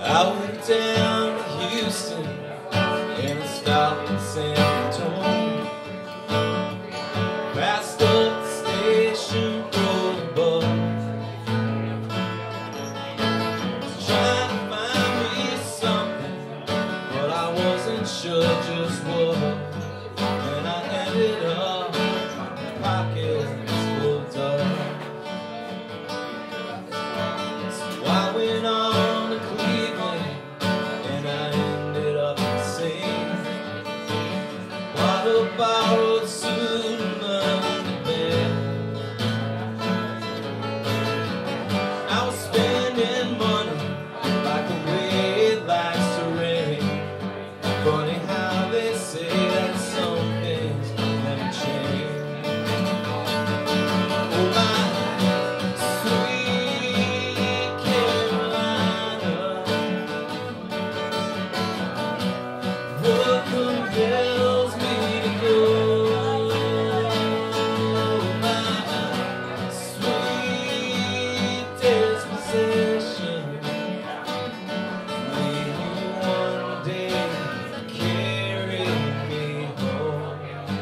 I went down to Houston and I stopped in San Antonio. Passed up the station road above, trying to find me something, but I wasn't sure just what. And I ended up with pockets full of dust. So I went on to Cleveland and I ended up in St. Bought a borrowed suit and under bed. I was spending money like the way it likes to rain. Funny how they say that some things never change. Oh my sweet Carolina, what compels me to go? My sweet disposition, will you one day carry me home?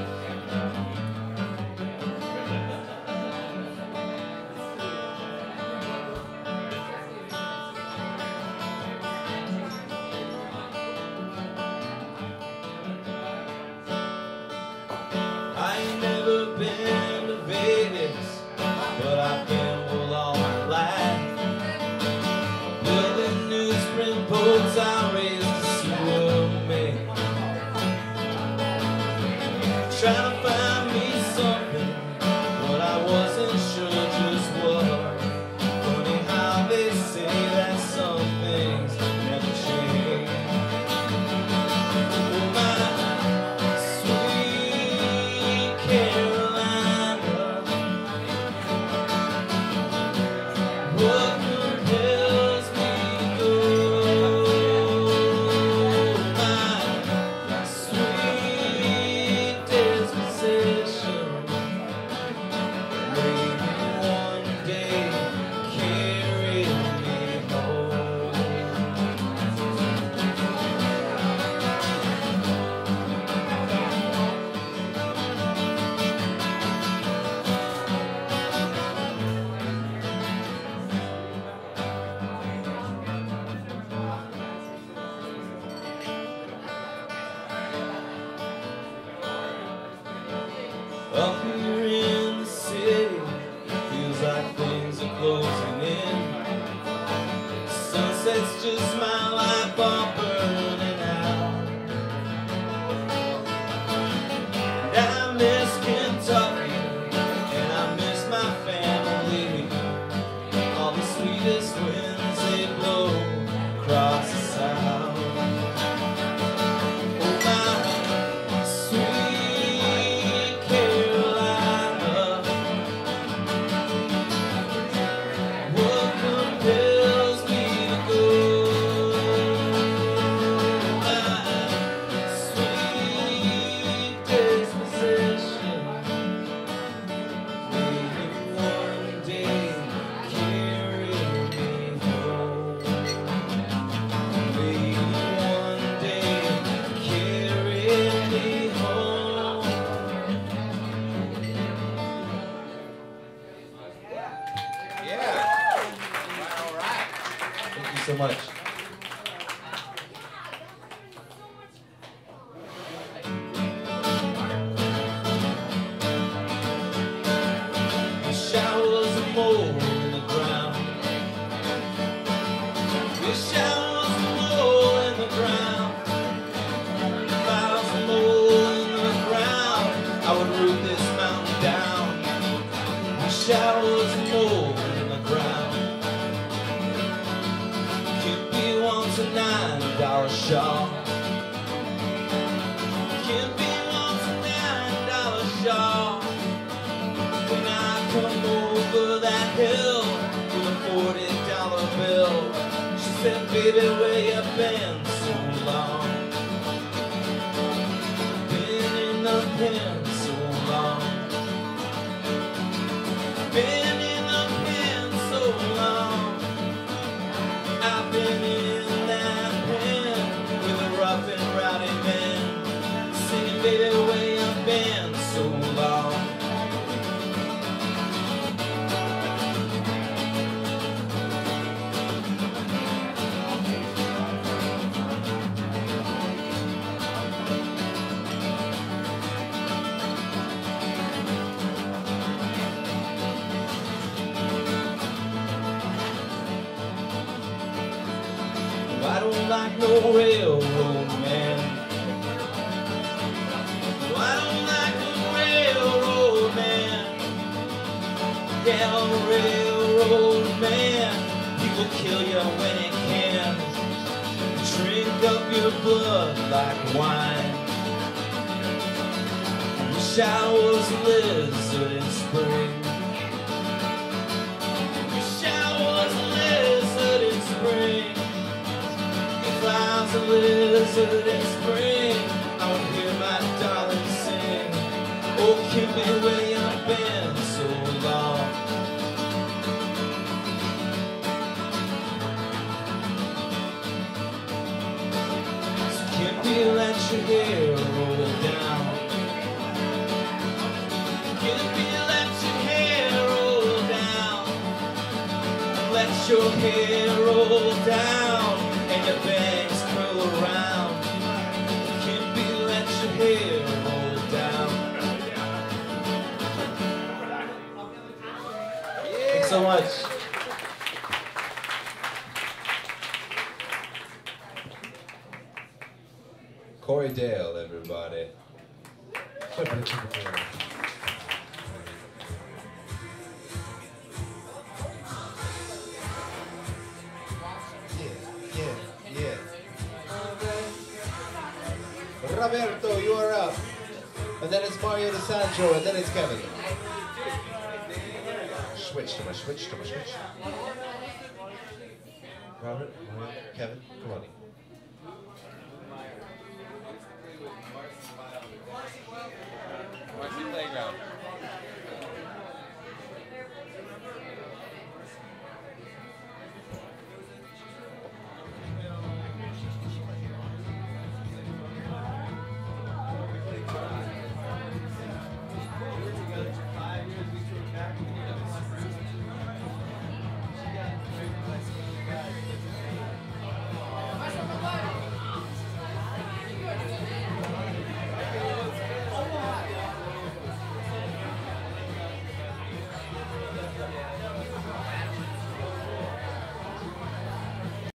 I ain't never been to Vegas, but I've gambled all my life. Building new spring boats, I raised a sewer man. Trying to find me something, but I wasn't sure just what. Funny how they say that some things never change. Oh my sweet Carolina, what compels me to go? My sweet disposition, may you one day carry me home. Up here in the city, feels like things are closing in. Sunset's just my life all burning out. And I miss Kentucky, and I miss my family. All the sweetest winds they blow across the south. Oh my sweet Carolina, what compels me to go? My sweet disposition, may you one day carry me home. May you one day carry me home. Yeah. All right. Thank you so much. Wish I was a mole in the ground. Wish I was a mole in the ground. If I was a mole in the ground, I would root this mountain down. Wish I was a mole in the ground. Cupid wants a $9 shawl. Cupid wants a $9 shawl. When I come over that hill with a $40 bill, she said, baby, where you been so long? Been in the pen so long. Been in the pen so long. I've been in that like no railroad man. No, I don't like no railroad man. Yeah, a railroad man, he will kill you when he can. Drink up your blood like wine. Wish I was a lizard in spring. Wish I was a lizard in spring. If I was a lizard in spring, I would hear my darling sing. Oh, keep me where you've been so long. Kippy, let your hair roll down. Kippy, let your hair roll down. Let your hair roll down and your bangs curl around. Kippy, let your hair roll down. Thanks so much. Corey Dale, everybody. Yeah. Roberto, you are up. And then it's Mario DeSancho, and then it's Kevin. Switch. Robert, Mario, Kevin, come on in.